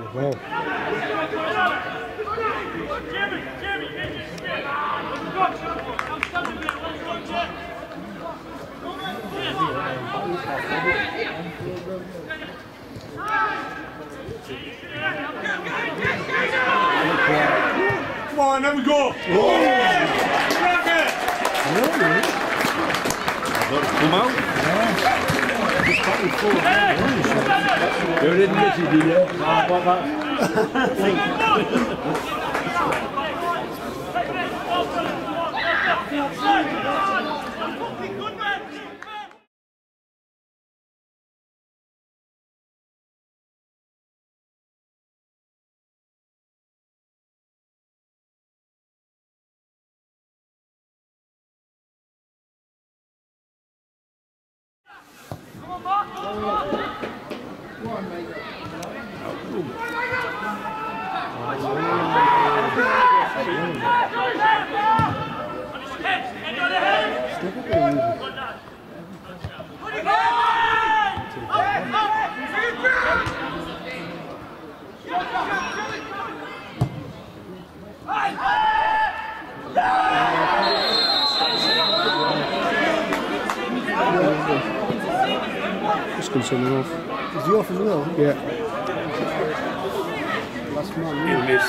Well. Come on, there we go! Come out? You didn't miss it, did you? Just going to send him off. Is he off as well? Yeah. Last man. You miss.